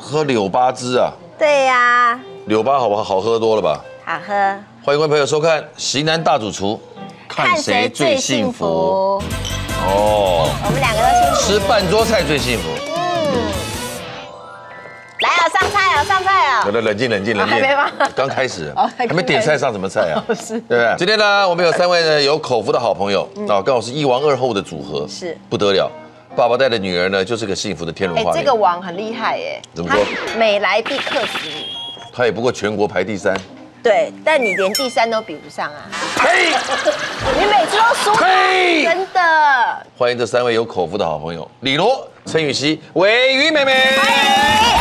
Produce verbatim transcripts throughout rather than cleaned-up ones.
喝柳巴汁啊？ 对呀， 柳巴好不好？好喝多了吧？ 好喝。 欢迎各位朋友收看《型男大主厨》，看谁最幸福。哦， 我们两个都幸福。 吃半桌菜最幸福。 嗯。来啊，上菜啊，上菜啊！ 有的冷静冷静冷静， 还没吗？ 刚开始， 哦还没点菜上什么菜啊？ 是， 对不对？今天呢，我们有三位呢有口福的好朋友啊，刚好是一王二后的组合， 是不得了。爸爸带的女儿呢，就是个幸福的天伦画面。 这个王很厉害耶， 怎么说？ 每来必克死你。 他也不过全国排第三。 对，但你连第三都比不上啊！ 呸！ 你每次都输， 呸！ 真的。 欢迎这三位有口福的好朋友：李罗、陈雨希、韦瑜妹妹。 欢迎！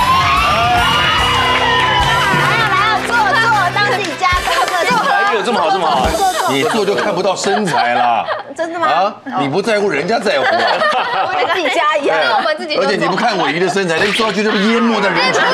来啊来啊，坐坐，当自己家客客坐。 哎呦，这么好这么好，你坐就看不到身材啦。 真的吗？ 啊，你不在乎，人家在乎啊。 我跟自己家一样，我们自己。 而且你不看韦瑜的身材，那坐下去就被淹没在人群里。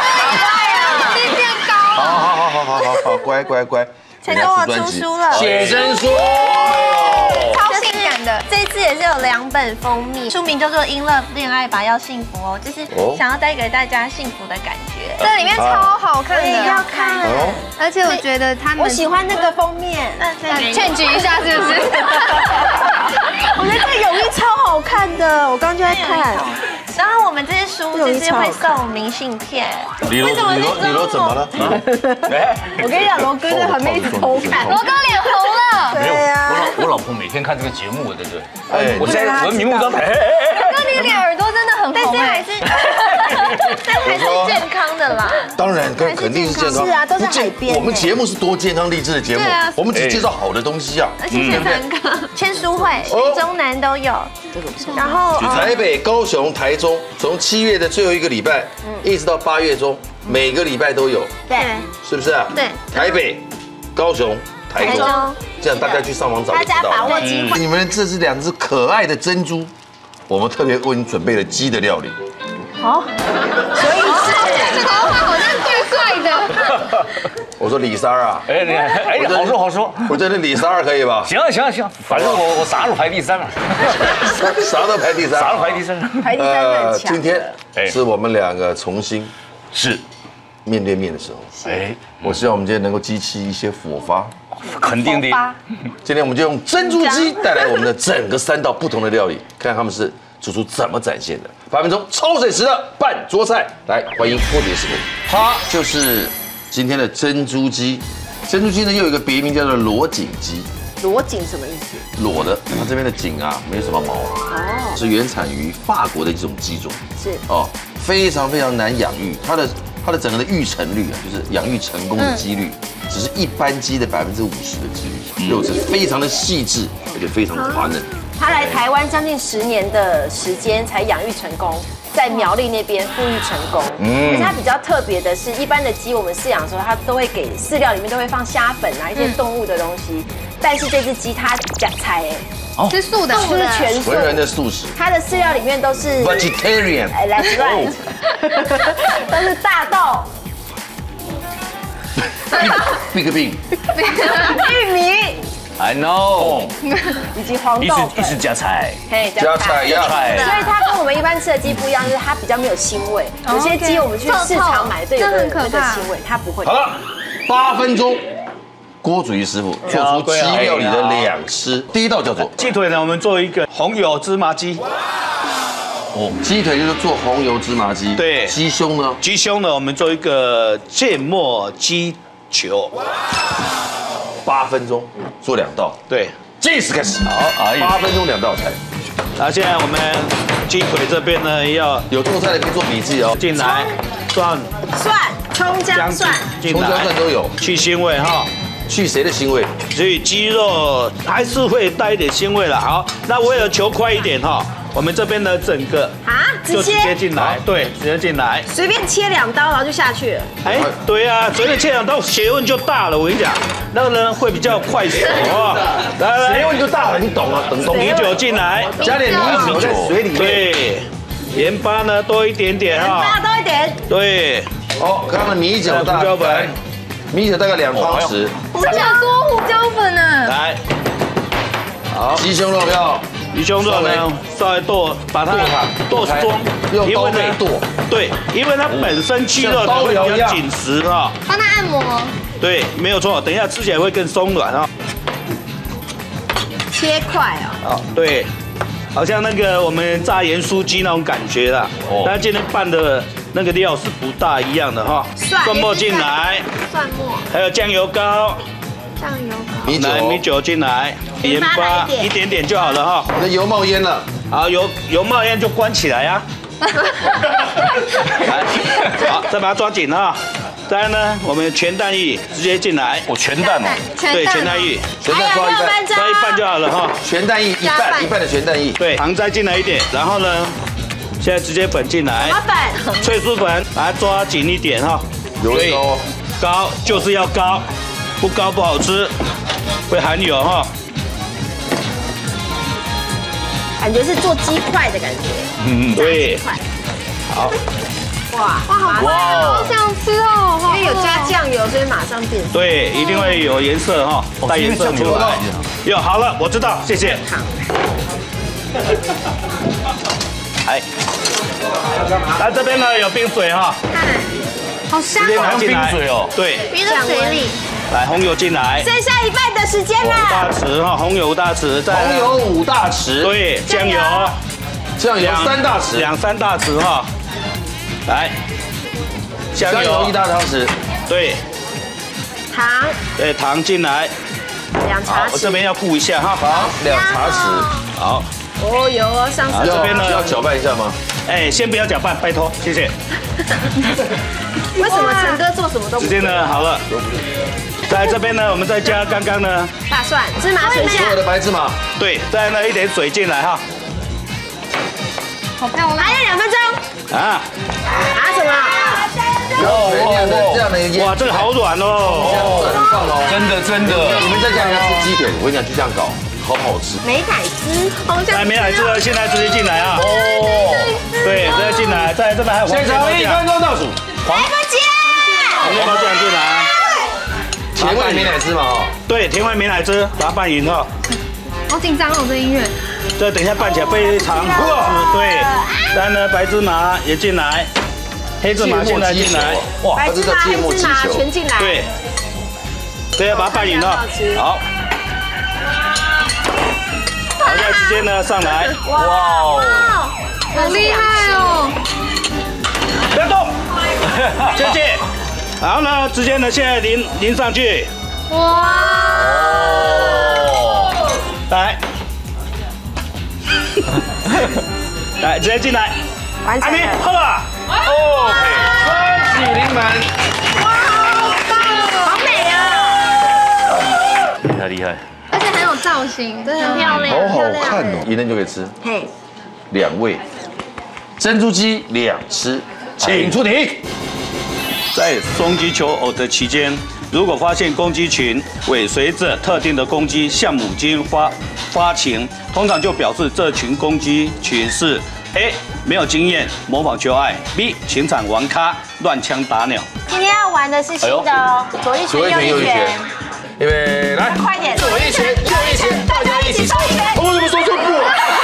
好好好好好好好，乖乖乖。 陈跟我出书了， 写真书， 超性感的。这一次也是有两本封面，书名叫做《In Love 恋爱吧要幸福哦》，就是想要带给大家幸福的感觉。这里面超好看的， 要看。 而且我觉得他们， 我喜欢那个封面， 劝举一下是不是？ 我觉得这泳衣超好看的，我刚刚就在看。 然后我们这些书就是会送明信片。 李罗，李罗，李罗怎么了？ 我跟你讲，罗哥在旁边一直偷看， 罗哥脸红了。 没有，我老我老婆每天看这个节目，对不对？哎，我现在我明目张胆。 罗哥，你脸耳朵真的很红，但是还是，但还是健康的啦。 当然，肯肯定是健康。 是啊，都在海边。 我们节目是多健康励志的节目，我们只介绍好的东西啊。 而且是三个签书会，北中南都有。然后台北、高雄、台中，从七月的最后一个礼拜，一直到八月中，每个礼拜都有， 对， 是不是啊？ 对， 台北、高雄、台中，这样大家去上网找就知道了。 大家把握机会。 你们这是两只可爱的珍珠，我们特别为你准备了鸡的料理。 好，所以是这个话好像怪怪的。 我说李三儿啊， 哎，你哎，好说好说。 我觉得李三儿可以吧？ 行啊行啊行，反正我我啥都排第三了， 啥都排第三， 啥都排第三。 排第三很强。 今天是我们两个重新是面对面的时候。 哎， 我希望我们今天能够激起一些火花。 肯定的。 今天我们就用珍珠鸡带来我们的整个三道不同的料理，看他们是主厨怎么展现的。八分钟超水时的半桌菜，来欢迎郭杰师傅，他就是今天的珍珠鸡。珍珠鸡呢又有一个别名叫做裸颈鸡。 裸颈什么意思？ 裸的，它这边的颈啊没有什么毛，哦，是原产于法国的一种鸡种， 是哦，非常非常难养育，它的它的整个的育成率啊，就是养育成功的几率，只是一般鸡的百分之五十的几率，肉质非常的细致，而且非常的滑嫩。 他来台湾将近十年的时间才养育成功，在苗栗那边富育成功。嗯，而且它比较特别的是，一般的鸡我们饲养的时候，它都会给饲料里面都会放虾粉啊一些动物的东西，但是这只鸡它假菜哎， 是素的， 是全素， 纯然的素食。 它的饲料里面都是 vegetarian， 哎 ，that's right， 都是大豆、 Big Big， 玉米。 I know， 以及黄一豆粉， 是一是加菜， 嘿， 加菜呀， 所以它跟我们一般吃的鸡不一样，就是它比较没有腥味。有些鸡我们去市场买，对，有的那个腥味，它不会。 好了，八分钟，郭祖义师傅做出鸡料理的两吃。第一道叫做鸡腿呢，我们做一个红油芝麻鸡。 哦，鸡腿就是做红油芝麻鸡。 对， 鸡胸呢？ 鸡胸呢，我们做一个芥末鸡球。 八分钟做两道， 对， 计时开始。 好，哎八分钟两道菜。 那现在我们鸡腿这边呢，要有做菜的可以做笔记哦。 进来蒜、 蒜、葱姜蒜， 进葱姜蒜来都有， 去腥味哈。 去谁的腥味？ 所以鸡肉还是会带一点腥味了。好，那为了求快一点哈，我们这边的整个啊， 就直接进来，对，直接进来， 随便切两刀，然后就下去了。 哎，对啊，随便切两刀，学问就大了。我跟你讲，那个呢会比较快熟啊。来来， 学问就大了，你懂了，懂懂。 米酒进来， 加点米酒在水里面。 对，盐巴呢多一点点哈， 大多一点。 对， 哦，刚刚的米酒大胡椒粉， 米酒大概两汤匙。 我想多胡椒粉呢。 来， 好，鸡胸肉要鱼胸肉呢，稍微剁，把它剁松， 用刀背剁。 对，因为它本身鸡肉它会比较紧实哈。 帮它按摩。 对，没有错，等一下吃起来会更松软啊。 切块哦。 好，对，好像那个我们炸盐酥鸡那种感觉啦。哦。但今天拌的那个料是不大一样的哈。蒜末进来。蒜末。还有酱油膏。 酱油膏。 米酒。 米酒进来。盐巴一点点就好了哈。 那油冒烟了。 好，油油冒烟就关起来呀。来，好，再把它抓紧哈。再来呢，我们全蛋液直接进来。 我全蛋哦。 对，全蛋液， 全蛋抓一半， 抓一半就好了哈。 全蛋液一半，一半的全蛋液。 对，糖再进来一点，然后呢，现在直接粉进来。 粉， 脆酥粉，把它抓紧一点哈。 油高， 高就是要高，不高不好吃，会含油哈。 感觉是做鸡块的感觉。 嗯，对。好。 哇哇，好快哦！好想吃哦，因为有加酱油，所以马上变色。 对，一定会有颜色哈，带颜色出来。有好了，我知道，谢谢。哎，来这边呢有冰水哈， 好香直接拿哦！ 进来。 冰水哦， 对， 冰在水里。 来红油进来， 剩下一半的时间五大了。 匙哈，红油五大匙，再红油五大匙， 对，酱油， 酱油三大匙， 两三大匙哈。来， 香油一大汤匙， 对， 糖， 对，糖进来， 两茶匙。 我这边要顾一下哈， 糖两茶匙， 好。 哦，油哦，上色。 这边呢要搅拌一下吗？ 哎，先不要搅拌，拜托，谢谢。 为什么陈哥做什么都不直接呢好了，在这边呢，我们再加刚刚呢大蒜、芝麻水所有的白芝麻， 对，再呢一点水进来哈。 好漂亮， 还有两分钟。 啊， 拿什么？ 这样的烟， 哇，这个好软哦， 很棒哦， 真的真的。 你们在家人家吃鸡腿，我跟你讲，就这样搞，好不好吃？ 美乃滋，好像。 来，美乃滋了，现在直接进来啊。哦，对，直接进来，在这边还有黄面包现场一分酱， 钟倒数， 来不及了。 黄面包酱进来， 甜味美乃滋嘛哦， 对，甜味美乃滋，把它拌匀哈。 好紧张哦，这音乐。 这等一下拌起来非常好吃，对。然后呢，白芝麻也进来，黑芝麻现在进来， 哇， 白芝麻、黑芝麻全进来。 对，对，要把它拌匀了，好。好，现在直接呢上来， 哇哦， 好厉害哦！ 不要动，谢谢。然后呢，直接呢现在淋淋上去， 哇！ 来，来直接进来， 完成了。 喝吧。 OK， 双喜临门， 哇，好棒哦，好美啊！ 厉害厉害。 而且很有造型，真的很漂亮， 好好看哦，一人就可以吃。 嘿， 两位，珍珠鸡两吃，请出题。 在松鸡求偶的期间，如果发现公鸡群尾随着特定的公鸡向母鸡发发情，通常就表示这群公鸡群是 A 没有经验模仿求爱 ，B 情场玩咖乱枪打鸟。 今天要玩的是新的哦，左一拳右一拳， 预备来， 快点， 左一拳右一拳，大家一起冲！我怎么说错不？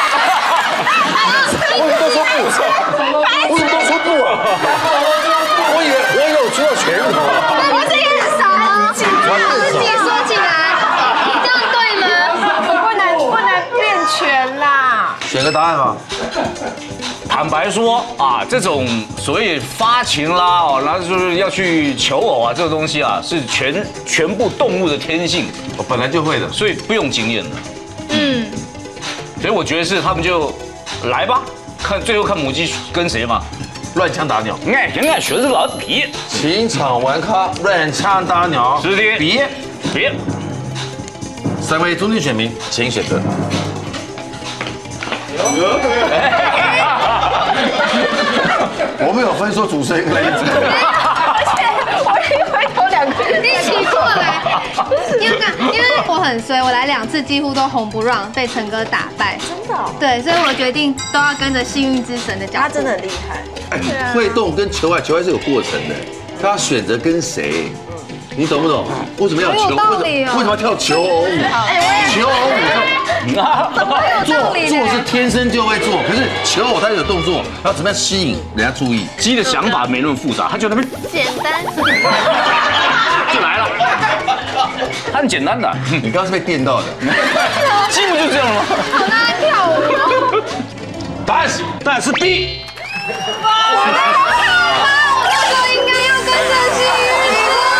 我怎么都说不？我怎么都说不啊？我以为我以为我出了拳头。 我这个很少哦，自己说起来，这样对吗？ 不能不能变拳啦。 选个答案吧。 坦白说啊，这种所谓发情啦，哦，然后就是要去求偶啊，这个东西啊，是全全部动物的天性， 我本来就会的， 所以不用经验的。 嗯， 所以我觉得是他们就来吧，看最后看母鸡跟谁嘛。 乱枪打鸟。 哎，人家学这个老皮， 情场玩咖，乱枪打鸟。 是的， 别别。 三位中间选民，请选择。我们有分说主持人跟主持人， 而且我以为有两个人一起过来，因为因为我很衰，我来两次几乎都红不让，被陈哥打败。 真的哦， 对，所以我决定都要跟着幸运之神的脚步。 他真的很厉害。 会动跟求爱，求爱是有过程的，他要选择跟谁，你懂不懂？为什么要求？ 很有道理哦为什么要跳求偶舞？求偶舞做做是天生就会做，可是求偶它有动作，要怎么样吸引人家注意？ 鸡的想法没那么复杂，他就那边简单， 就来了，它很简单的。 你刚刚是被电到的， 鸡不就这样吗？ 好难跳舞哦。 答案是当然是 B。 我那时候应该要跟着幸运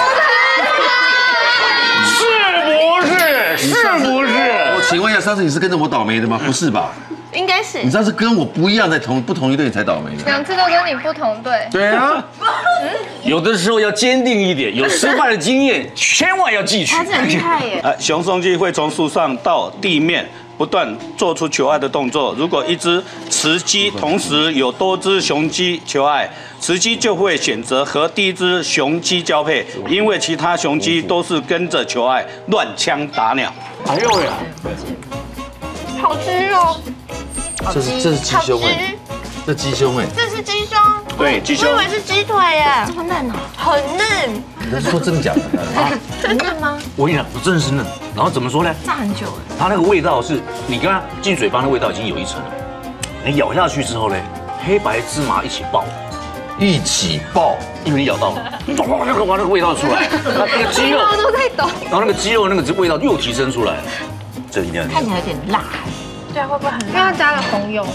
是不是？是不是？ 我请问一下，上次你是跟着我倒霉的吗？不是吧？ 应该是你上次跟我不一样，在同不同一队才倒霉的。 两次都跟你不同队。 对啊， 有的时候要坚定一点，有失败的经验，千万要记取。 他很厉害耶。 呃，雄松鸡会从树上到地面不断做出求爱的动作。如果一只雌鸡同时有多只雄鸡求爱，雌鸡就会选择和第一只雄鸡交配，因为其他雄鸡都是跟着求爱，乱枪打鸟。 哎呦呀！ 好吃哦， 这是这是鸡胸哎，这鸡胸哎， 这是鸡胸。 对，鸡胸我以为是鸡腿耶， 这么嫩哦， 很嫩。 你是说真的假的？ 很嫩吗？ 我跟你讲，我真的是嫩。然后怎么说呢？ 炸很久了。 它那个味道是，你刚刚进嘴巴的味道已经有一层了，你咬下去之后呢，黑白芝麻一起爆， 一起爆， 因为你咬到了，哇，那个哇那个味道出来，那那个鸡肉都在抖。 然后那个鸡肉那个味道又提升出来，这一定要看起来有点辣， 对啊，会不会很辣？因为它加了红油吗？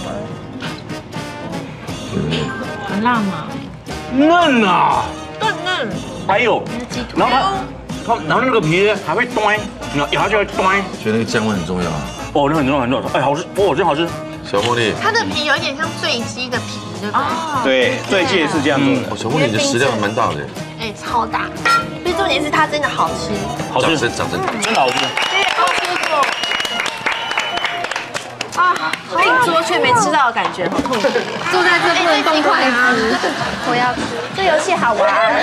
很辣吗？ 嫩啊！ 嫩嫩。 还有，然后它它然后那个皮呢还会端，然后咬下去会端， 所以那个酱味很重要啊。 哦，那很重要很重要，哎，好吃，哦，真好吃。 小茉莉， 它的皮有一点像醉鸡的皮，对不对？ 对，最近也是这样做的。 哦，小茉莉你的食量蛮大的， 哎，超大。所以重点是它真的好吃。 好吃， 掌声掌声。 真的好吃。 好舒服。 啊，订桌却没吃到的感觉，好痛苦。 坐在这不能动筷子，我要吃。 这游戏好玩。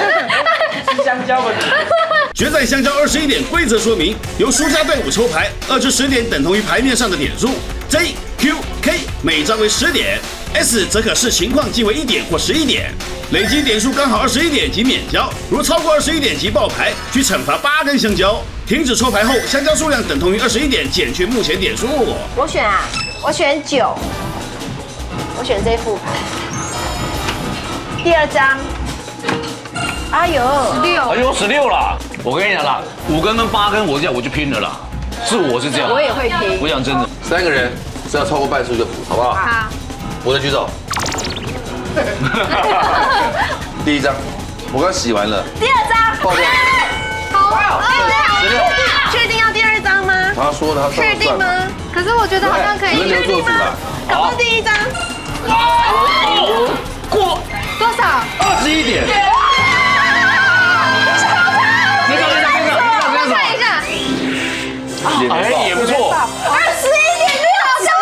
决战香蕉二十一点规则说明：由输家队伍抽牌，二至十点等同于牌面上的点数。J、Q、K 每张为十点 ，S 则可视情况即为一点或十一点。累积点数刚好二十一点即免交，如超过二十一点即爆牌，需惩罚八根香蕉。停止抽牌后，香蕉数量等同于二十一点，减去目前点数。 我选啊，我选九，我选这副牌。第二张，哎呦， 六。 哎呦，十六了！我跟你讲啦，五根跟八根，我这样我就拼了啦。是我是这样， 我也会拼。 我讲真的， 三个人只要超过半数就补，好不好？ 好。 我的举手。第一张，我刚洗完了。 第二张， 爆掉。 好， 十六。 确定要第二张吗？ 他说的，他确定吗？可是我觉得好像可以。 轮流做主啦。 搞不第一张。 过多少？ 二十一点。 这个这个这个这个看一下。 哎，也不错。 二十一点六，小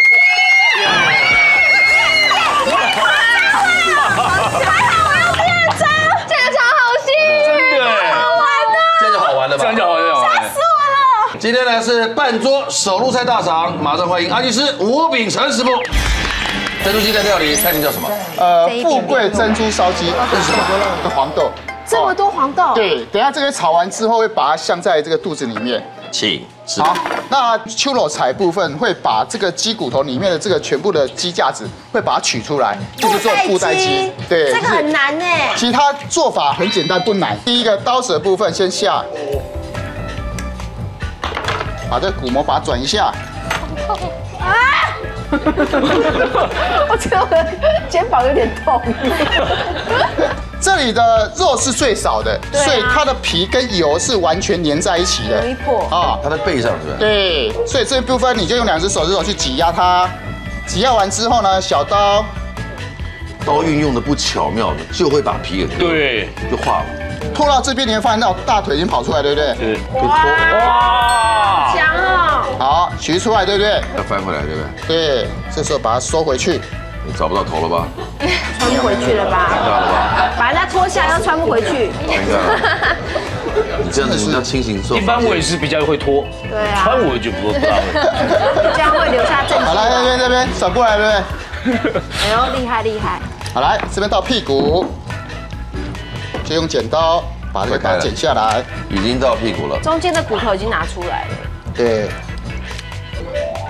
还好我要第二张，这个超好戏， 真的， 好玩的， 这样就好玩了吧？ 这样就好，这样就好。 吓死我了。 今天呢是半桌手入菜大赏，马上欢迎阿技师吴秉成师傅。珍珠鸡蛋料理菜名叫什么？ 呃，富贵珍珠烧鸡，这是什么？的黄豆。 这么多黄豆。 对，等一下这个炒完之后会把它镶在这个肚子里面。 请吃。 好，那秋肉菜部分会把这个鸡骨头里面的这个全部的鸡架子会把它取出来，就是做布袋鸡。对， 这个很难呢。 其实它做法很简单，不难。第一个刀子的部分先下，把这个骨膜把它转一下。 啊！我觉得我的肩膀有点痛。 这里的肉是最少的， 对啊所以它的皮跟油是完全粘在一起的， 容易破啊。 它在背上是不是？ 对，所以这部分你就用两只手指头去挤压它，挤压完之后呢，小刀刀运用的不巧妙的，就会把皮给割， 对， 就化了。 拖到这边，你会发现到大腿已经跑出来，对不对？ 是就脱， 哇， 强哦！ 好，取出来，对不对？ 要翻回来，对不对？ 对，这时候把它收回去。 你找不到头了吧？ 穿不回去了尴尬吧？ 了吧？ 把人家脱下又穿不回去。 尴尬了。你这样子你要清醒做。 一般我也是比较会拖， 对啊， 穿我就不不大会。 这样会留下证据。 好，来这边这边转过来，对不对？ 哎呦，厉害厉害！ 好，来这边到屁股，就用剪刀把这个把它剪下来。 已经到屁股了。 中间的骨头已经拿出来了。 对，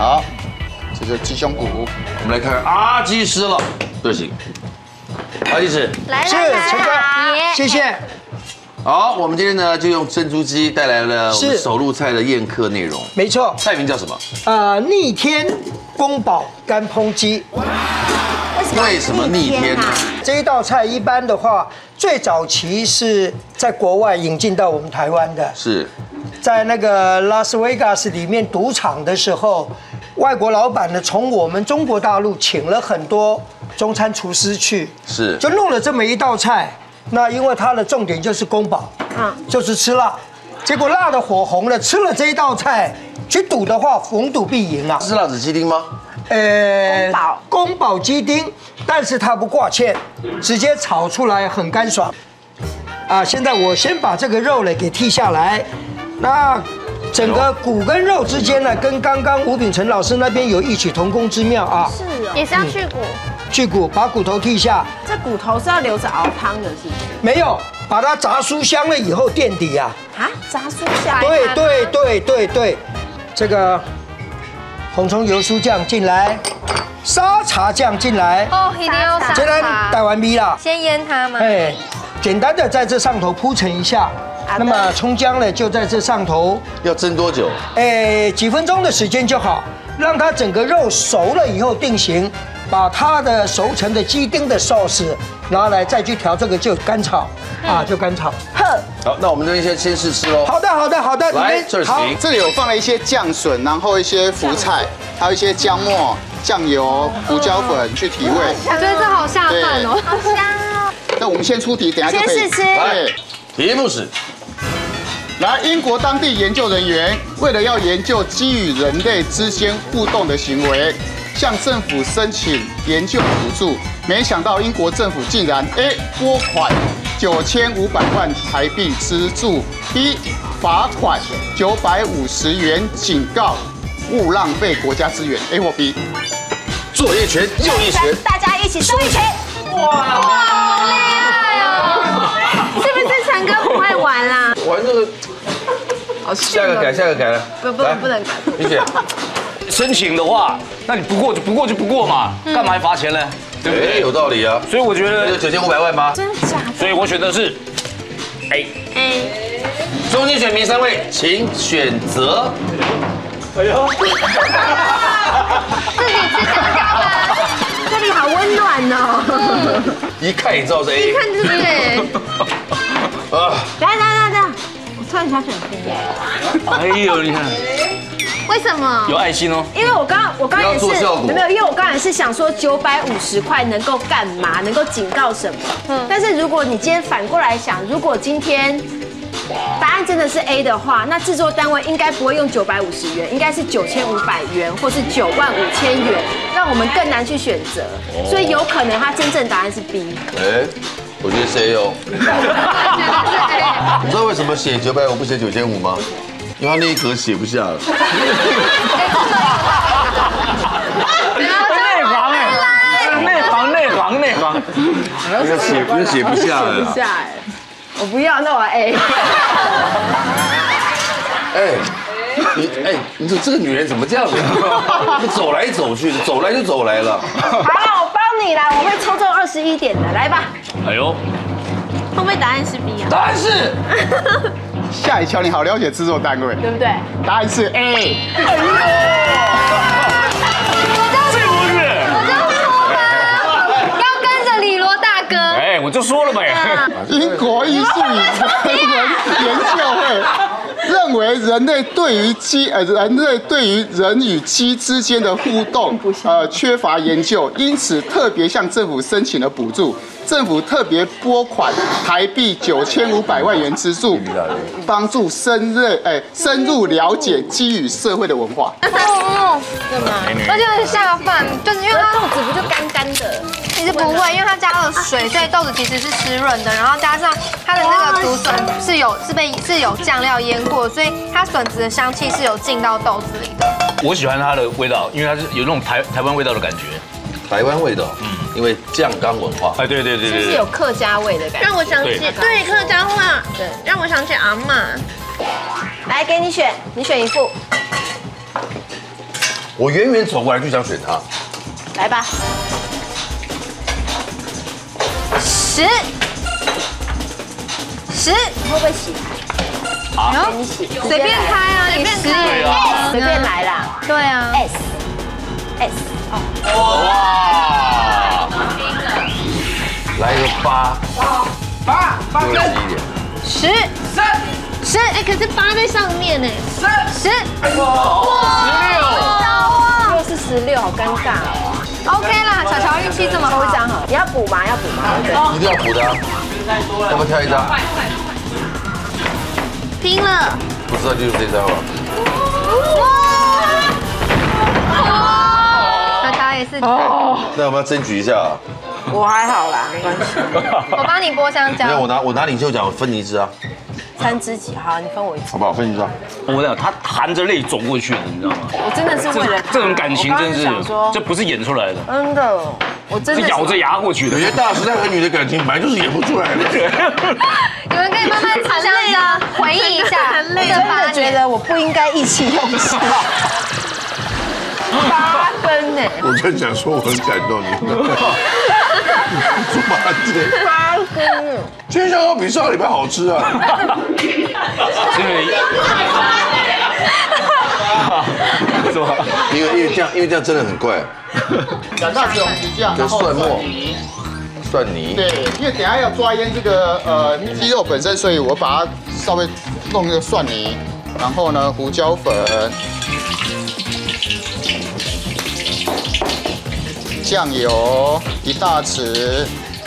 好，这就是鸡胸骨。 我们来看看阿基师了，对不起，阿基师， 来是来来陈哥， 来， 谢谢。 好，我们今天呢就用珍珠鸡带来了我们是手路菜的宴客内容， 没错， 菜名叫什么？ 呃，逆天宫保干烹鸡。 为什么逆天呢？ 这一道菜一般的话，最早期是在国外引进到我们台湾的， 是在那个拉斯维加斯里面赌场的时候，外国老板呢从我们中国大陆请了很多中餐厨师去， 是， 就弄了这么一道菜。那因为它的重点就是宫保，嗯，就是吃辣，结果辣的火红了，吃了这一道菜去赌的话，逢赌必赢啊。 是辣子鸡丁吗？ 呃， 宫保宫保鸡丁，但是它不挂芡，直接炒出来很干爽。啊，现在我先把这个肉呢给剔下来，那整个骨跟肉之间呢，跟刚刚吴秉辰老师那边有异曲同工之妙啊。 是哦， 也是要去骨。 去骨，把骨头剔下， 这骨头是要留着熬汤的，是不是？ 没有，把它炸酥香了以后垫底啊。 啊，炸酥下。 对对对对对，这个红葱油酥酱进来，沙茶酱进来， 哦，一定要沙简单茶。 带完米啦。 先腌它吗？ 哎，简单的在这上头铺陈一下。那么葱姜呢，就在这上头， 要蒸多久？ 哎，几分钟的时间就好，让它整个肉熟了以后定型。把它的熟成的鸡丁的 sauce 拿来再去调这个就干炒啊，就干炒。呵， 好，那我们这边先先试吃喽。 好的，好的，好的。 来，这儿好行。 这里有放了一些酱笋，然后一些福菜，还有一些姜末、酱油、胡椒粉去提味。 我觉得这好下饭哦，好香哦。 那我们先出题，等一下就可以。 先试吃对， 题目是来，英国当地研究人员为了要研究鸡与人类之间互动的行为，向政府申请研究补助，没想到英国政府竟然 A 拨款九千五百万台币资助 ，B 罚款九百五十元警告，勿浪费国家资源 ，A 或 B。 左一拳，右一拳， 大家一起输一拳。 好厉害哦！是不是陈哥不会玩啦？ 玩这个，下个改，下个改了， 不不能不能改。 你选。 申请的话，那你不过就不过就不过嘛，干嘛还罚钱呢？对不哎， 对？ 有道理啊。 所以我觉得， 那就九千五百万吗？ 真的假的？ 所以我选的是 A。 哎， 中间选民三位，请选择。 自己吃香蕉吧。 这里好温暖哦。 一看也知道是 A。 一看就是哎。 啊， 等下等下等下，我突然想选 B 耶。 哎呦，你看， 为什么？ 有爱心哦。 因为我刚我刚也是不要做效果没有，因为我刚才是想说九百五十块能够干嘛，能够警告什么？嗯，但是如果你今天反过来想，如果今天答案真的是 A 的话，那制作单位应该不会用九百五十元，应该是九千五百元或是九万五千元，让我们更难去选择。所以有可能它真正答案是 B。 哎，我觉得是 A 哦。你知道为什么写九百五不写九千五吗？因为他那一格写不下了。 内行哎，内行内行内行。 那个写不是写不下了啦。 下哎，我不要，那我 A。 哎，你哎，你说这个女人怎么这样子？走来走去的，走来就走来了。 好了，我帮你啦，我会抽中二十一点的，来吧。 哎呦， 会不会答案是 B 啊？ 答案是夏雨乔，你好了解制作单位， 对不对？ 答案是 A。 要跟着李罗大哥。 哎，我就说了呗。 英国艺术与人文研究会认为，人类对于鸡呃人类对于人与鸡之间的互动呃缺乏研究，因此特别向政府申请了补助。政府特别拨款台币九千五百万元资助，帮助深入哎深入了解鸡与社会的文化。 哦，而且很下饭，就是因为它豆子不就干干的？ 其实不会，因为它加了水，所以豆子其实是湿润的，然后加上它的那个竹笋是有是被是有酱料腌过，所以它笋子的香气是有进到豆子里的。 我喜欢它的味道，因为它是有那种台台湾味道的感觉。 台湾味道，嗯，因为酱缸文化。 哎，对对对对对就是有。客家味的感觉。 让我想起对对客家话， 对让我想起阿嬷。 来给你选，你选一副。 我远远走过来就想选它。 来吧，十十，你会不会洗？ 好， 你洗， 随便开啊，你十也随便来啦。 对啊 ，S S， 哇！来个八， 八八多根， 一点。 十三十，哎，可是八在上面呢。 三十，哇，六是十六，好尴尬哦。 OK 啦，巧巧运气这么好， 抽一张好，你要补吗？要补吗？ 一定要补的啊。要不要挑一张？ 拼了！ 不知道就是这张了。 巧巧也是， 那我们要争取一下啊。 我还好啦，没关系。 我帮你剥香蕉。 没有，我拿我拿领袖奖，我分你一支啊， 三支几？好，你分我一支。 好不好？分一支啊。 我讲他含着泪走过去的，你知道吗？ 我真的是为了他这种感情真是我刚刚想说， 这不是演出来的， 真的，我真的是咬着牙过去的有。些大时代和女的感情本来就是演不出来的。 你们可以慢慢吃香蕉，回忆一下我真的觉得我不应该意气用事。八分呢？ 我跟你讲说，我很感动你。猪八戒， 八分。 今天香蕉比上个礼拜好吃啊。 因为，是吧？ 因为因为这样，因为这样真的很怪。 两大匙红皮酱， 跟蒜末、蒜泥。 对，因为等一下要抓腌这个呃鸡肉本身，所以我把它稍微弄那个蒜泥，然后呢胡椒粉、酱油一大匙，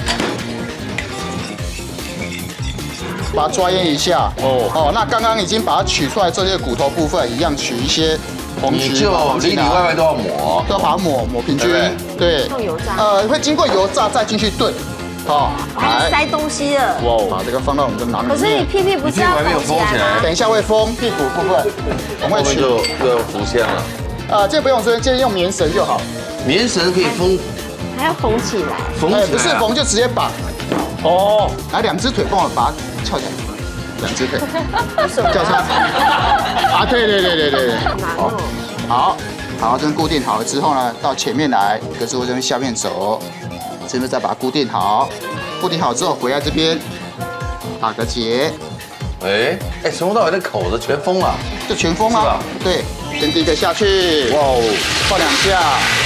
把它抓腌一下。哦哦，那刚刚已经把它取出来这些骨头部分，一样取一些红你曲， 就里里外外都要抹， 都要把它抹抹平均。对， 用油炸呃，会经过油炸再进去炖。好， 还塞东西了。 把这个放到我们的囊里面。 可是你屁屁不是要还没有封起来， 等一下会封屁股部分，我们会取。 后面就就要浮签了。 呃，这不用说，这用棉绳就好。 棉绳可以封还要缝起来。 缝起来啊， 不是缝就直接绑。 哦， 来两只腿帮我把它翘起来，两只腿，交叉。啊，对对对对对对。好，好，好，这边固定好了之后呢，到前面来，可是我这边下面走，这边再把它固定好，固定好之后回来这边打个结， 哎哎，从头到尾的口子全封了， 就全封了。对，先第一个下去，哇哦，放两下。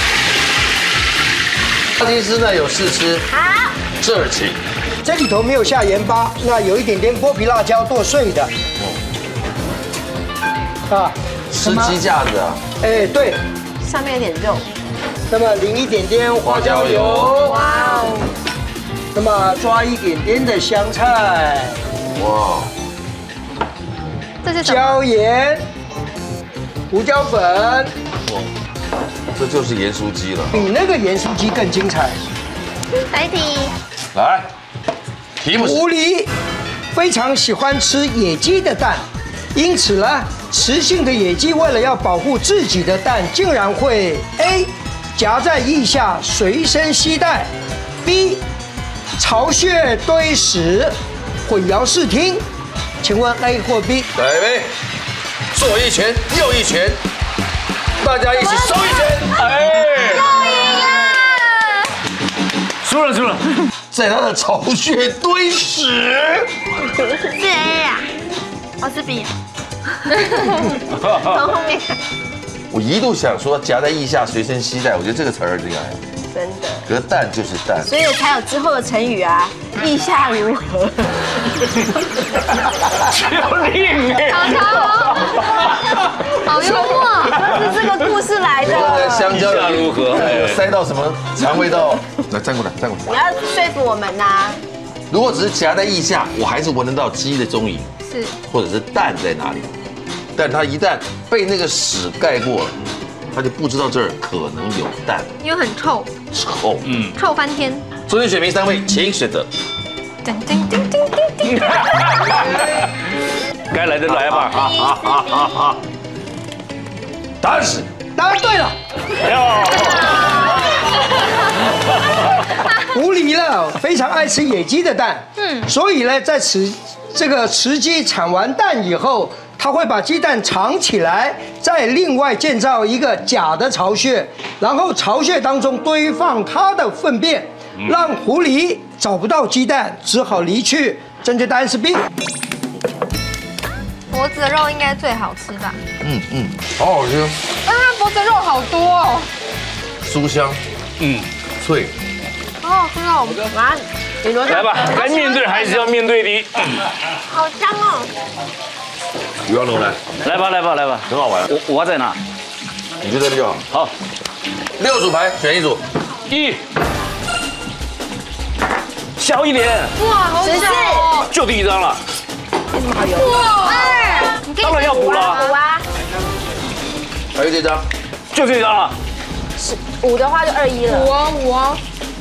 发型师呢有试吃， 好， 这儿请。 这里头没有下盐巴，那有一点点剥皮辣椒剁碎的。啊， 吃鸡架子啊， 哎，对， 上面有点肉。 那么淋一点点花椒油， 哇哦， 那么抓一点点的香菜， 哇， 这是什么？ 椒盐、胡椒粉， 这就是盐酥鸡了。 比那个盐酥鸡更精彩。 来题， 来，题目是狐狸非常喜欢吃野鸡的蛋，因此呢，雌性的野鸡为了要保护自己的蛋，竟然会 A 夹在腋下随身携带 ，B 巢穴堆屎，混淆视听。请问 A 或 B？ 来呗，左一拳，右一拳，大家一起收一拳。哎， 输了输了， 在他的巢穴堆屎。 是 A 呀，我是 B。从后面。 我一度想说夹在腋下随身携带，我觉得这个词儿厉害。 真的。 可是蛋就是蛋， 所以才有之后的成语啊，意下如何？ 救命哎！ 好超，好幽默。 这是这个故事来这个的。 香蕉意下如何有塞到什么肠胃道？来站过来，站过你来。 要说服我们呐。 如果只是夹在腋下，我还是闻得到鸡的踪影， 是或者是蛋在哪里。但它一旦被那个屎盖过了，它就不知道这儿可能有蛋。 因为很臭， 臭，嗯。 臭翻天。 昨天选民三位，请选择。 叮叮叮叮叮叮。 该来的来吧。 答案是答案对了。狐狸呢非常爱吃野鸡的蛋，嗯，所以呢，在雌这个雌鸡产完蛋以后， 他会把鸡蛋藏起来，再另外建造一个假的巢穴，然后巢穴当中堆放它的粪便，让狐狸找不到鸡蛋，只好离去。正确答案是 B。 脖子的肉应该最好吃吧？ 嗯嗯，好好吃， 但它脖子肉好多哦， 酥香，嗯，脆。 好好吃哦！ 哇，你罗来吧，该面对还是要面对的。 好香哦！ 不要弄来， 来吧，来吧，来吧， 很好玩。 我我在哪？ 你就在这就好。 好， 六组牌选一组， 一，小一点， 哇，好十四， 就第一张了。 哇，哎， 当然要补了， 五啊， 还有这张， 就这张了。 五的话就二一了。 五哦五哦。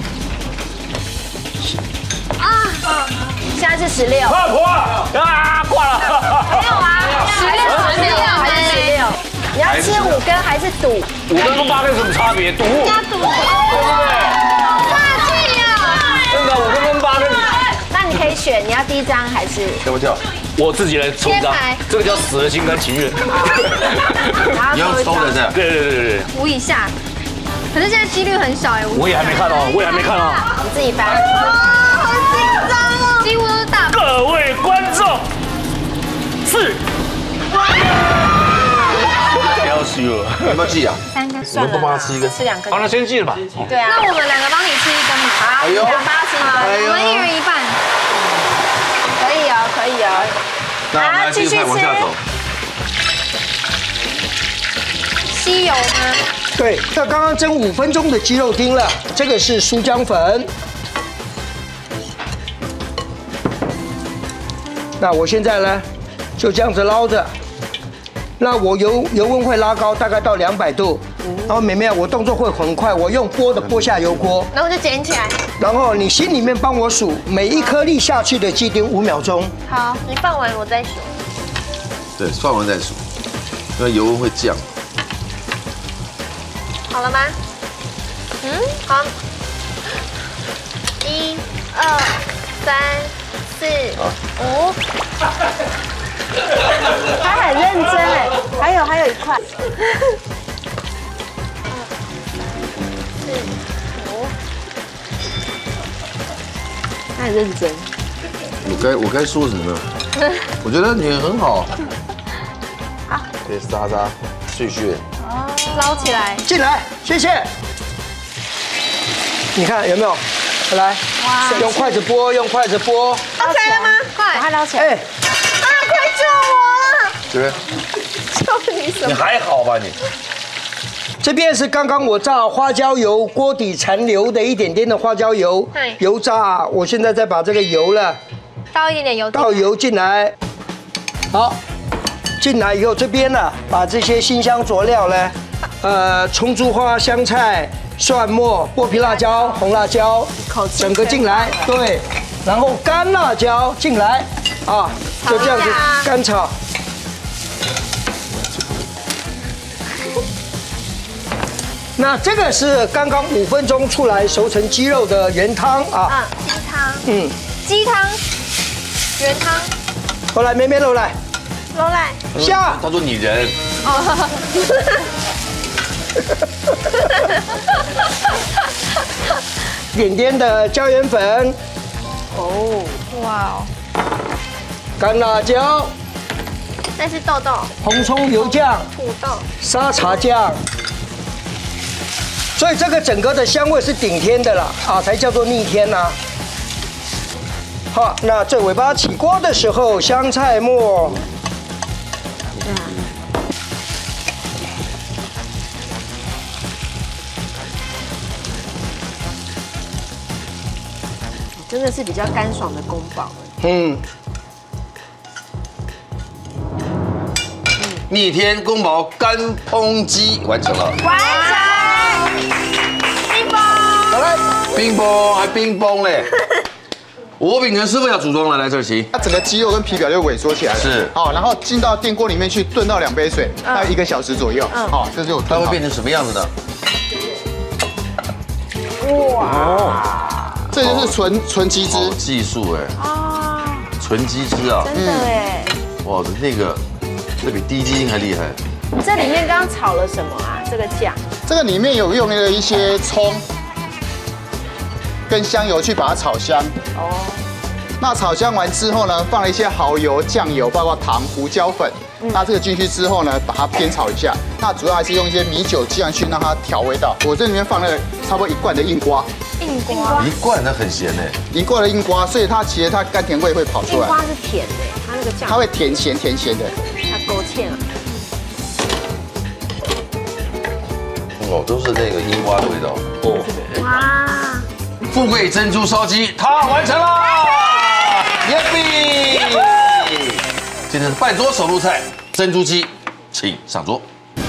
啊， 现在是十六。 快破啊！挂了。 没有啊，十六十六还是十六？你要吃五根还是赌？ 五根跟八根有什么差别？赌，对加赌， 不对？ 霸气啊！ 真的，五根跟八根， 那你可以选，你要第一张还是？ 跳不跳？ 我自己来抽一张贴牌， 这个叫死了心甘情愿。 然你要后抽的这样。 对对对对对， 五以下，可是现在几率很小哎。 我也还没看到，我也还没看到。 你自己翻。 啊，好紧张哦，几乎都是大。 各位观众，是。不要虚了。 要不要记啊？ 三根， 我们都帮他吃一根。 吃两根。 好，那先记了吧。 对啊。 那我们两个帮你吃一根吧。 好， 哎呦两八吃一根。 我们一人一半。 可以哦，可以哦。 那我们来继续往下走。 吸油吗？ 对，这刚刚蒸五分钟的鸡肉丁了，这个是酥浆粉。那我现在呢，就这样子捞着。那我油油温会拉高，大概到两百度。然后妹妹，我动作会很快，我用拨的拨下油锅， 然后就捡起来。 然后你心里面帮我数每一颗粒下去的鸡丁五秒钟。 好，你放完我再数。 对，放完再数，因为油温会降。 好了吗？嗯，好。一、二、三、四、五。 他很认真哎，还有还有一块。 四、五。 他很认真。 我该我该说什么呢？我觉得你很好。 好， 可以沙沙碎屑。 捞起来。 进来，谢谢。你看有没有？来，用筷子拨，用筷子拨。 捞起来了吗？快， 把它捞起来。 哎， 啊！快救我了！ 对不对？ 救你什么？ 你还好吧你？ 这边是刚刚我炸花椒油锅底残留的一点点的花椒油对， 油炸。我现在再把这个油了倒一点点油。 倒油进来，好，进来以后这边呢，把这些辛香佐料呢，呃，葱珠花、香菜、蒜末、剥皮辣椒、红辣椒，整个进来，对，然后干辣椒进来，啊，就这样子干炒。那这个是刚刚五分钟出来熟成鸡肉的原汤啊， 嗯，鸡汤。 嗯， 鸡汤，原汤。 后来妹妹揉来捞来。 下， 他说你人。 哦。 点点的椒盐粉， 哦，哇哦， 干辣椒， 那是豆豆， 红葱油酱， 土豆， 沙茶酱。所以这个整个的香味是顶天的啦，啊，才叫做逆天呐。好，那这尾巴起锅的时候，香菜末。 真的是比较干爽的宫保。 嗯。 逆天宫保干烹鸡完成了。 完成。冰崩。 来来， 冰崩还冰崩嘞。吴秉成师傅要组装了，来这儿请。 它整个肌肉跟皮表就萎缩起来了。 是。 好，然后进到电锅里面去炖到两杯水，大概一个小时左右。好，这就它会变成什么样子呢？ 哇！ 这就是纯纯鸡汁。 好技术哎。啊。纯鸡汁啊。 真的哎。 哇，那个这比低基因还厉害。 这里面刚刚炒了什么啊？这个酱？ 这个里面有用了一些葱跟香油去把它炒香。哦。那炒香完之后呢，放了一些蚝油、酱油，包括糖、胡椒粉。那这个进去之后呢，把它煸炒一下。那主要还是用一些米酒酱去让它调味道。我这里面放了差不多一罐的硬瓜。 硬瓜。 一罐那很咸哎。 一罐的硬瓜，所以它其实它甘甜味会跑出来。 硬瓜是甜的，它那个酱。 它会甜咸甜咸的。 它勾芡啊。 哦，都是那个樱花的味道。哦。 哇！ 富贵珍珠烧鸡，它完成了。耶比！今天的半桌手路菜珍珠鸡，请上桌。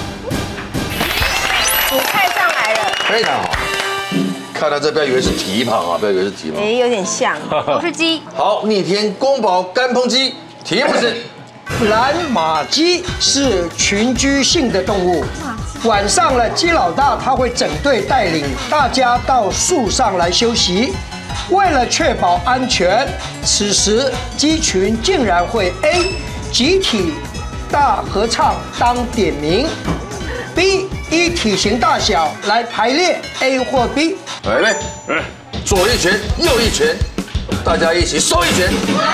主菜上来了， 非常好。看到这不要以为是蹄膀啊，不要以为是蹄膀。 哎，有点像， 都是鸡。 好，逆天宫保干烹鸡，题目是。 蓝马鸡是群居性的动物，晚上了，鸡老大他会整队带领大家到树上来休息。为了确保安全，此时鸡群竟然会 A 集体大合唱当点名 ，B 依体型大小来排列 A 或 B。 来，来，左一拳，右一拳，大家一起收一拳。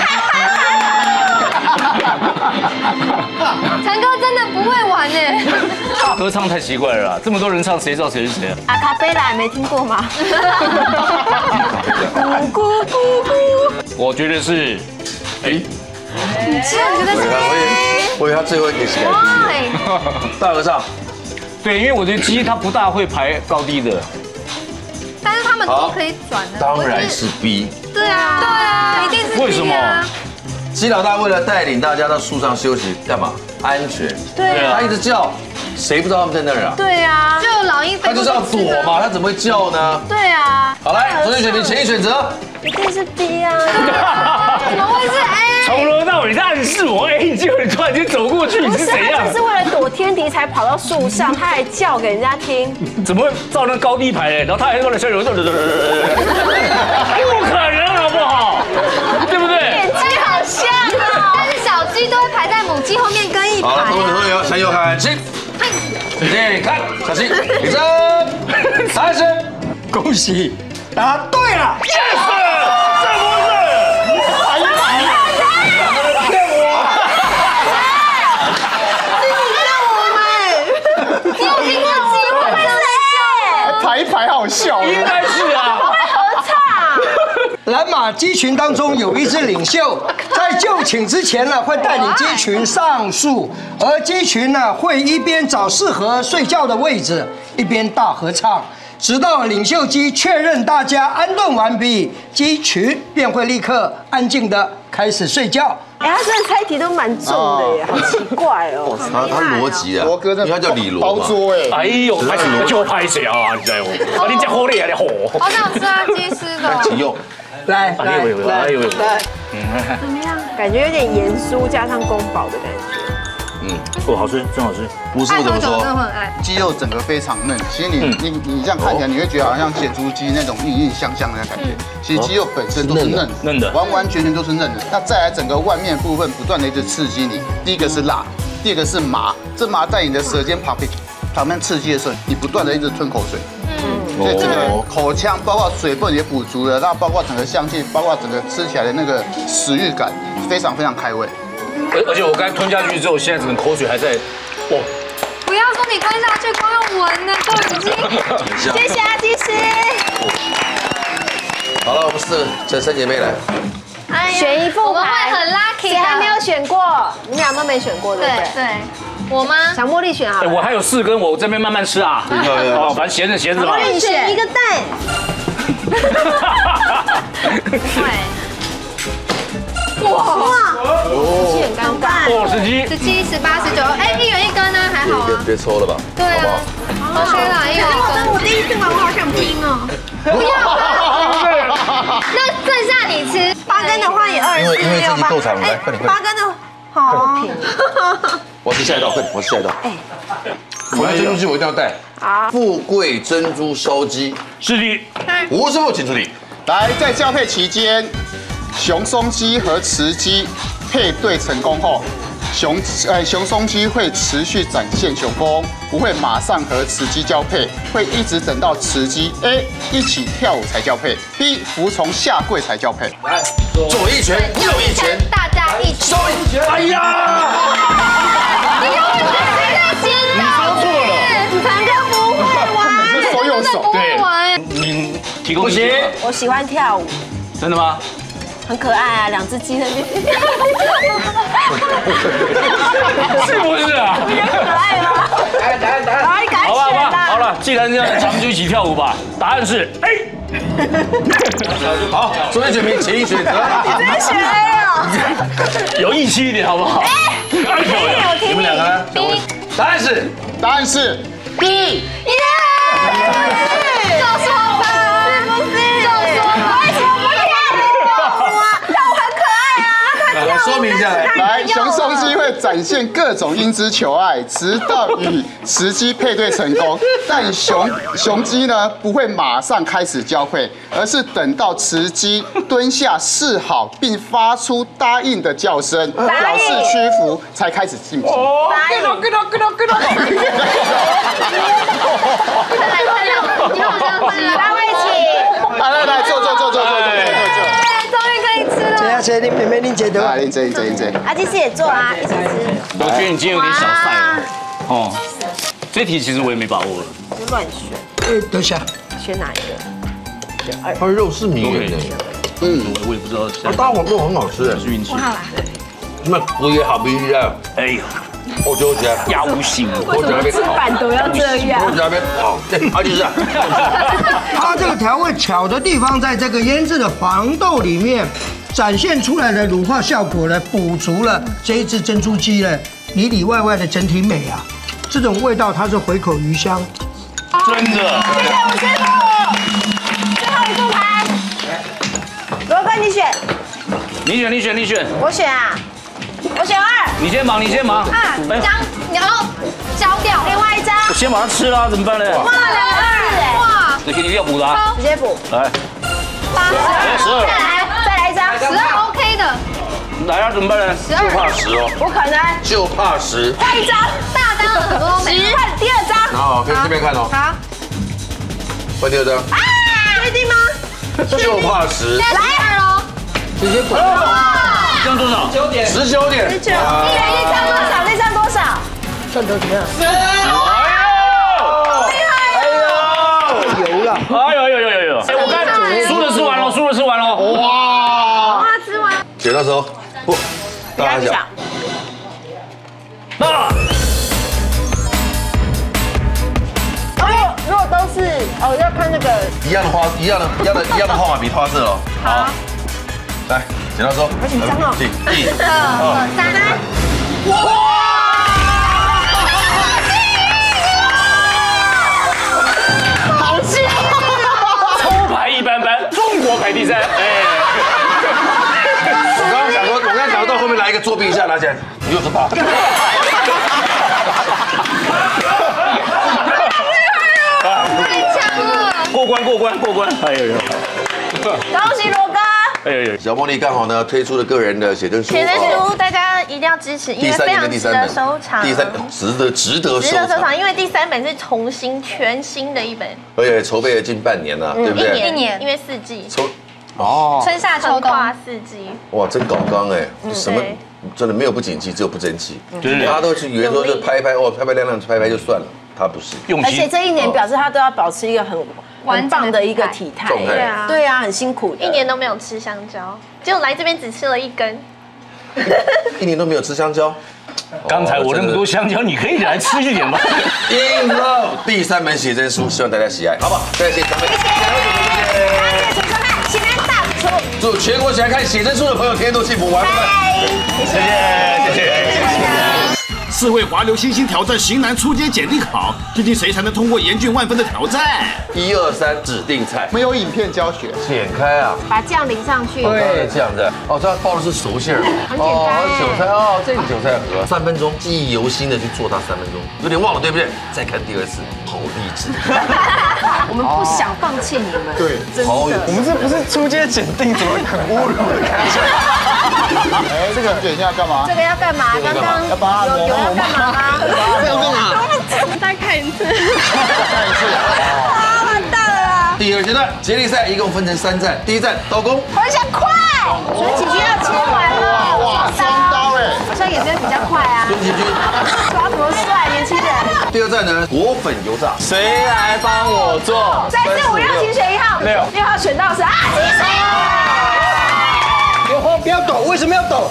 陈哥真的不会玩呢， 大合唱太奇怪了啦，这么多人唱，谁知道谁是谁啊？ 阿卡贝拉没听过吗？咕咕咕咕。 我觉得是，哎， 你是我觉得是 A， 我以为他最后一个是 A。大合唱。 对，因为我觉得鸡它不大会排高低的。 但是他们都可以转的。 当然是 B。 对啊，对啊，一定是 B 啊。 为什么？ 鸡老大为了带领大家到树上休息，干嘛？安全。 对啊。 他一直叫，谁不知道他们在那儿啊？ 对啊。 就老鹰飞。 他就是要躲嘛，他怎么会叫呢？ 对啊。 好来，左选选题，前一选择。 一定是 B 啊。 怎么会是 A？ 从头到尾在暗示我 A， 结果你突然间走过去，你是怎样？ 他只是为了躲天敌才跑到树上，他还叫给人家听。 怎么会照那高低排？然后他还在那小有，不可能好不好？对不对？ 眼睛好像哦。 但是小鸡都会排在母鸡后面跟一排。 好了，同学同学，向右看齐，请看，小心，立正，三十， 恭喜，答对了。 Yes， 是不是？ 你有听过鸡会不会是 A？ 排一排好笑。 应该是啊。 合唱。 蓝马鸡群当中有一只领袖，在就寝之前呢，会带领鸡群上树，而鸡群呢会一边找适合睡觉的位置，一边大合唱，直到领袖鸡确认大家安顿完毕，鸡群便会立刻安静的开始睡觉。 哎，他真的猜题都蛮重的耶，好奇怪哦。 他他逻辑啊， 罗哥， 因为他叫李罗包桌哎。 哎呦，拍谁就拍谁啊！你知道吗？啊，你讲火力啊，你火。 好想吃啊，鸡丝的。 请用。 来来哎呦哎呦， 来， 怎么样？感觉有点严肃加上宫保的感觉。 嗯， 哦，好吃，真好吃。 不是我怎么说？ 鸡肉整个非常嫩，其实你你你这样看起来，你会觉得好像咸猪鸡那种硬硬香香的感觉。其实鸡肉本身都是嫩嫩的， 完完全全都是嫩的。那再来整个外面部分不断的一直刺激你，第一个是辣，第二个是麻，这麻在你的舌尖旁边旁边刺激的时候，你不断的一直吞口水。嗯，所以这个口腔包括水分也补足了，那包括整个香气，包括整个吃起来的那个食欲感，非常非常开胃。 而而且我刚才吞下去之后，现在整个口水还在，哇！ 不要说你吞下去，光用闻呢都已经。 谢谢阿鸡师。 好了，我们四这三姐妹来， 选一副我们会牌， 很 lucky 谁还没有的。 选过？你们俩都没选过，对不对对？ 对，我吗？ 小茉莉选好了。 我还有四根，我这边慢慢吃啊。哦，反正闲着闲着嘛。 茉莉选一个蛋。 对。 哇哇！哦，很尴尬。 哦，十七、 十七、十八、十九，哎，一人一根呢，还好啊。 别别抽了吧， 对啊，OK 啦，一人一根。我第一次玩，我好想拼哦。不要，那剩下你吃八根的话也二十四因为因为自己够长，来快点快点。 八根的好。 我吃下一道，快点，我吃下一道。哎，我要珍珠鸡我一定要带。 好。 富贵珍珠烧鸡， 是的。 吴师傅请出题。 来，在交配期间，雄松鸡和雌鸡配对成功后， 雄呃雄松鸡会持续展现雄风，不会马上和雌鸡交配，会一直等到雌鸡 A 一起跳舞才交配 ，B 服从下跪才交配。 来，左一拳，右一拳， 大家一起。 收一拳。哎呀！ 你又不是谁在先你说错了， 反正不会玩， 你是手右手不会玩。 你提供不行， 我喜欢跳舞， 真的吗？ 很可爱啊，两只鸡在那边。 是不是啊？ 比较可爱吗？ 答案答案答案。 好，你赶好吧，好吧， 快选啦。 好了，既然这样，咱们就一起跳舞吧。答案是 A。 好，作为选民，请选择。 直接选 A 哦。 有义气一点好不好？太漂亮了。 你们两个呢？答案是答案是 B。 耶！就说吧，是不是？就说吧，为什么不跳舞啊？跳舞很可爱啊，他跳舞说明一下来。 来，雄松鸡会展现各种英姿求爱，直到与雌鸡配对成功。但雄雄鸡呢，不会马上开始交配，而是等到雌鸡蹲下示好，并发出答应的叫声，表示屈服，才开始进行。 答应。 再来，再来，你好像换了， 三位起。 来来来，坐坐坐坐坐坐坐坐。 终于可以吃了。 这样谁？你妹妹，你姐的。 来，林姐，林姐，林姐。 阿基师也做啊，一起吃。 我觉得你今天有点小菜哦。这题其实我也没把握了。 就乱选， 哎，等一下， 选哪一个？ 它的肉是迷人的， 嗯，我也不知道。 它大黄肉很好吃哎， 是运气。 那骨也好不一样。 哎呦， 我觉得压无形。 我觉得那边吃板都要这样。 我觉得那边好，对，好就是啊。 它这个调味巧的地方，在这个腌制的黄豆里面展现出来的乳化效果呢，补足了这一只珍珠鸡呢里里外外的整体美啊。这种味道它是回口余香。 真的。 谢谢我师傅。最后一副牌，罗哥你选， 你选，你选，你选。 我选啊，我选二。 你先忙，你先忙。 啊，将然后焦掉， 另外一张。 我先把它吃了，怎么办呢？ 哇，两个二。 哇， 那肯定要补的啊。 直接补。 来， 八十十二再来，再来一张。 十二 OK 的， 来啊，怎么办呢？ 就怕十哦， 不可能。 就怕十。 再一张。 大单了很多都没有。 换第二张。 好，可以这边看哦。 好， 换第二张。 啊，确定吗？ 就怕十。 来二喽， 直接滚。 这样多少？ 十九点。 一人一张多少？那张多少？ 算得怎么样？ 哎呦！ 油了。 哎呦呦呦呦呦！哎，我看输的吃完了，输的吃完了。哇！ 哇，吃完。 剪刀手，不，大家讲。 那哦，如果都是哦，要看那个。 一样的花，一样的，一样的，一样的号码比花色哦。 好。 来，剪刀手。 好紧张哦。 一、一、 二三， 好气！ 抽牌一般般，中国排第三。哎， 我刚刚讲说，我刚刚讲到后面来一个作弊一下，拿起来，你又是怕。 太强了！ 过关过关过关！哎呦呦！ 恭喜罗哥。 哎呦呦！ 小茉莉刚好呢推出了个人的写真书， 写真书大家一定要支持，因为第三年非常值得跟第三本收藏。 第三值得值得收藏， 值得收藏，因为第三本是重新全新的一本， 而且筹备了近半年了，对不对？ 一年，因为四季， 筹哦， 春夏秋冬跨四季。 哇，真搞纲哎， 嗯什么真的没有不景气，只有不争气。 对大家都是以为说就拍一拍哦，拍拍亮亮拍拍就算了，他不是。 用而且心。 这一年表示他都要保持一个很很棒的一个体态。 状态对啊，对啊，很辛苦的。 一年都没有吃香蕉，结果来这边只吃了一根。 一年都没有吃香蕉。 刚才我那么多香蕉，你可以来吃一点吧。 In Love 第三本写真书，希望大家喜爱，好不好？再谢谢三位，谢谢， 谢谢陈收看《喜南大不出》， 祝全国喜欢看写真书的朋友天天都幸福，晚安。 谢谢谢谢。 四位华流新星挑战型男初阶检定考，究竟谁才能通过严峻万分的挑战？ 一二三，指定菜， 没有影片教学， 剪开啊！ 把酱淋上去。 对，这样子。哦，这包的是熟馅儿。 很简单哦，韭菜哦，这个韭菜盒，三分钟，记忆犹新的去做它三分钟，有点忘了，对不对？再看第二次，好励志。 我们不想放弃你们。 对， 真的。 好有我们这不是出街检定，怎么很侮辱的感觉？ 哎，这个姐现在干嘛？ 这个要干嘛？刚刚要帮他有有要干嘛吗？ 这要干嘛？ 再看一次。 看一次。 啊，完蛋了啦！ 第二阶段接力赛一共分成三站，第一站刀工， 我想快，所以姐姐要切完了。 哇，双刀哎！ 好像也没有比较快啊。 孙启军。 抓多帅，年轻人。 第二站呢，果粉油炸， 谁来帮我做？ 三四五六，请选一号。 六六号选到是啊，金水。 别慌，不要抖，为什么要抖？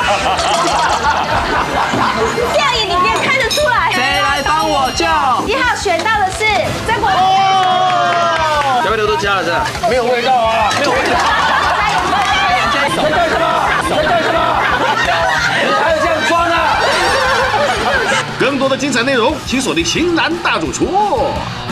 电影里面看得出来。 谁来帮我叫？ 一号选到的是曾国。 小白牛都加了是吧？ 没有味道啊，没有味道。在干什么？在干什么？你还有这样装啊？ 更多的精彩内容，请锁定《型男大主厨》。